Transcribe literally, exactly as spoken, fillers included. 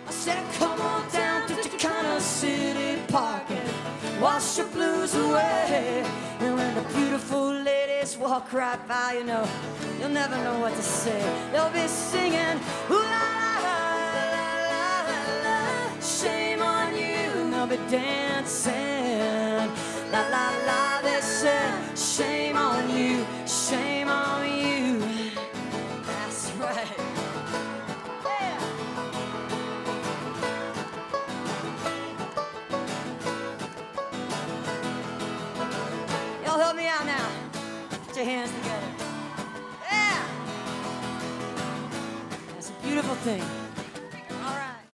I said, come on down to Chicana City Park and wash your blues away. And when the beautiful ladies walk right by, you know, you'll never know what to say. They'll be singing, ooh la la la la la la, shame on you. And they'll be dancing, la la la. They said, shame on you, shame on you. That's right. Yeah. Y'all help me out now. Put your hands together. Yeah. That's a beautiful thing.